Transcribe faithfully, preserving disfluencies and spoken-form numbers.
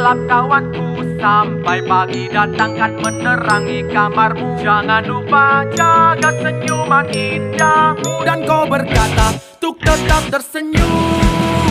gelap kawanku, sampai pagi datang kan menerangi kamarmu. Jangan lupa jaga senyuman indahmu, dan kau berkata untuk tetap tersenyum.